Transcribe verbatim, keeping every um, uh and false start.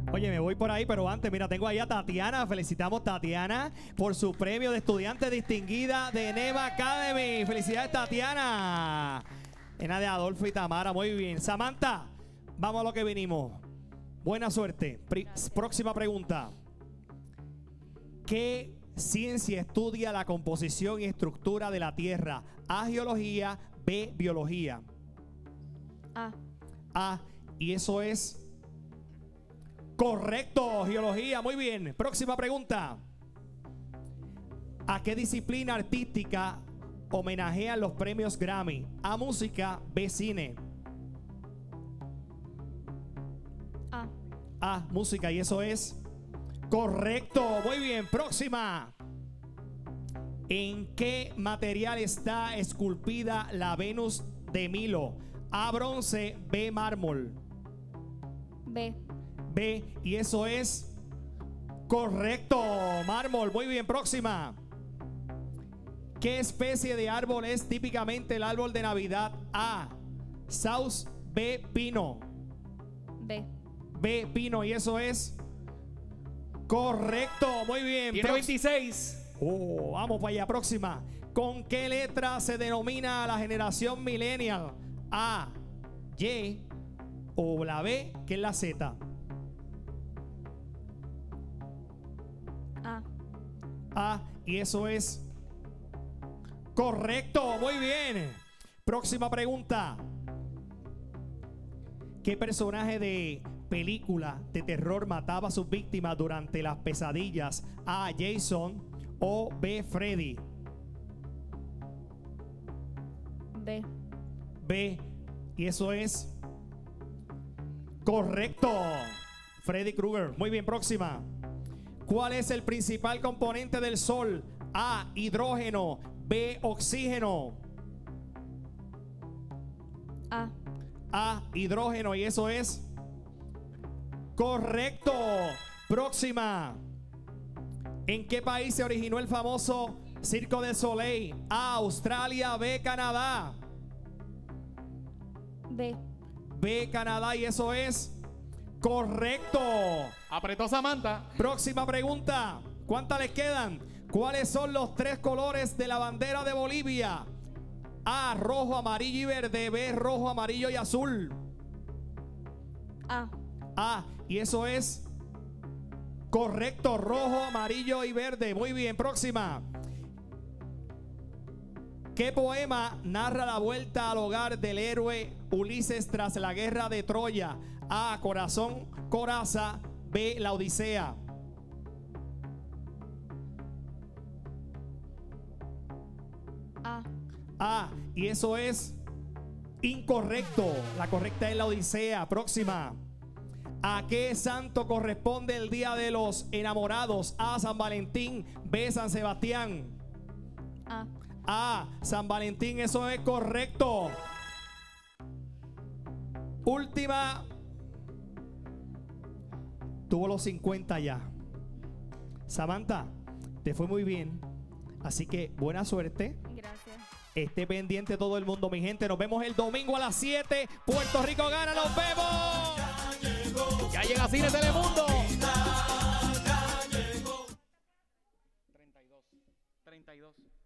Oye, me voy por ahí, pero antes, mira, tengo ahí a Tatiana. Felicitamos a Tatiana por su premio de estudiante distinguida de NEMA Academy. Felicidades, Tatiana. Ena de Adolfo y Tamara, muy bien. Samantha, vamos a lo que vinimos. Buena suerte. Pri próxima pregunta. ¿Qué ciencia estudia la composición y estructura de la Tierra? A, geología, B, biología. A. A, y eso es correcto, geología, muy bien. Próxima pregunta. ¿A qué disciplina artística homenajean los premios Grammy? A, música, B, cine. A. A, música, y eso es correcto, muy bien. Próxima. ¿En qué material está esculpida la Venus de Milo? A, bronce, B, mármol. B. B, y eso es correcto, mármol, muy bien. Próxima. ¿Qué especie de árbol es típicamente el árbol de Navidad? A, saus, B, pino. B. B, pino, y eso es correcto, muy bien. Tiene veintiséis. Oh, vamos para allá. Próxima. ¿Con qué letra se denomina a la generación millennial? A, Y, o la B, que es la Z. A. A, y eso es correcto, muy bien. Próxima pregunta. ¿Qué personaje de película de terror mataba a sus víctimas durante las pesadillas? A, Jason, o B, Freddy. B. B, y eso es correcto, Freddy Krueger. Muy bien, próxima. ¿Cuál es el principal componente del Sol? A, hidrógeno, B, oxígeno. A. A, hidrógeno, y eso es correcto. Próxima. ¿En qué país se originó el famoso Circo del Soleil? A, Australia, B, Canadá. B. B, Canadá, y eso es correcto. Apretó Samantha. Próxima pregunta. ¿Cuántas les quedan? ¿Cuáles son los tres colores de la bandera de Bolivia? A, rojo, amarillo y verde. B, rojo, amarillo y azul. A. A, y eso es correcto, rojo, amarillo y verde. Muy bien, próxima. ¿Qué poema narra la vuelta al hogar del héroe Ulises tras la guerra de Troya? A, Corazón Coraza, B, La Odisea. A. A, y eso es incorrecto. La correcta es La Odisea. Próxima. ¿A qué santo corresponde el Día de los Enamorados? A, San Valentín, B, San Sebastián. A. A, San Valentín, eso es correcto. Última. Tuvo los cincuenta ya. Samantha, te fue muy bien. Así que buena suerte. Gracias. Esté pendiente todo el mundo, mi gente. Nos vemos el domingo a las siete. Puerto Rico gana, nos vemos. Ya llega Cine Telemundo. treinta y dos. treinta y dos.